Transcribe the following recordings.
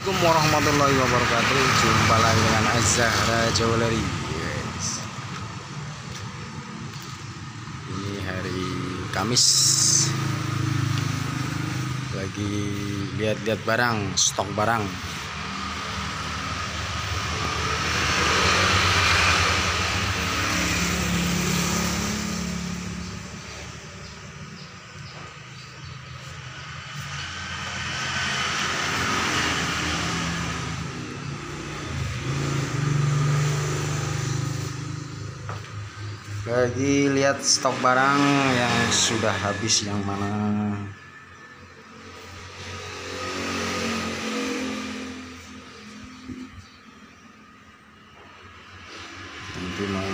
Assalamualaikum warahmatullahi wabarakatuh. Jumpa lagi dengan Az-Zahra Jewelry. Ini hari Kamis. Lagi lihat-lihat barang, stok barang. Lagi lihat stok barang yang sudah habis yang mana. Nanti mau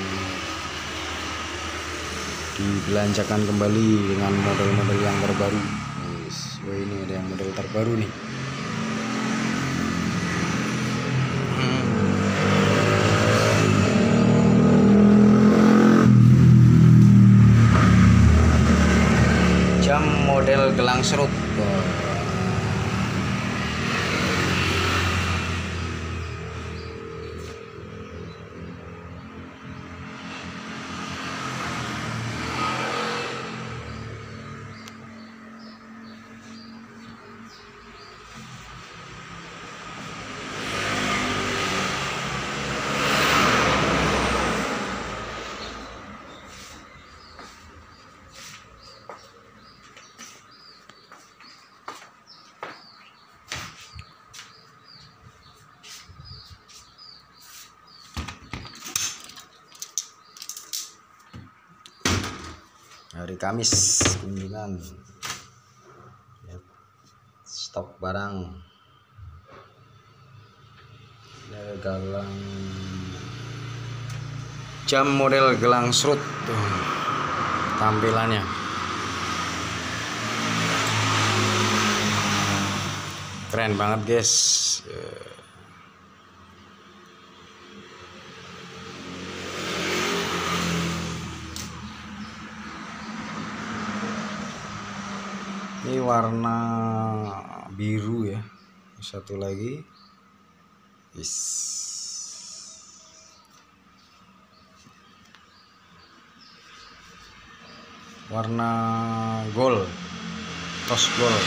dibelanjakan kembali dengan model-model yang terbaru. Wah, ini ada yang model terbaru nih. Jam model gelang serut. Hari Kamis kunjungan, stok barang. Ada galang, jam model gelang serut tuh tampilannya. Keren banget guys. Ini warna biru ya. Satu lagi. Warna gold. Tos gold.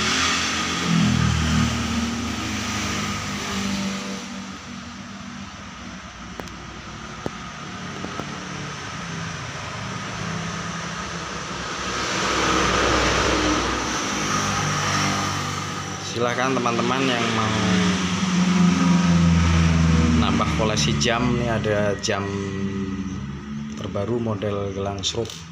Silahkan teman-teman yang mau nambah koleksi jam, nih ada jam terbaru model gelang serut.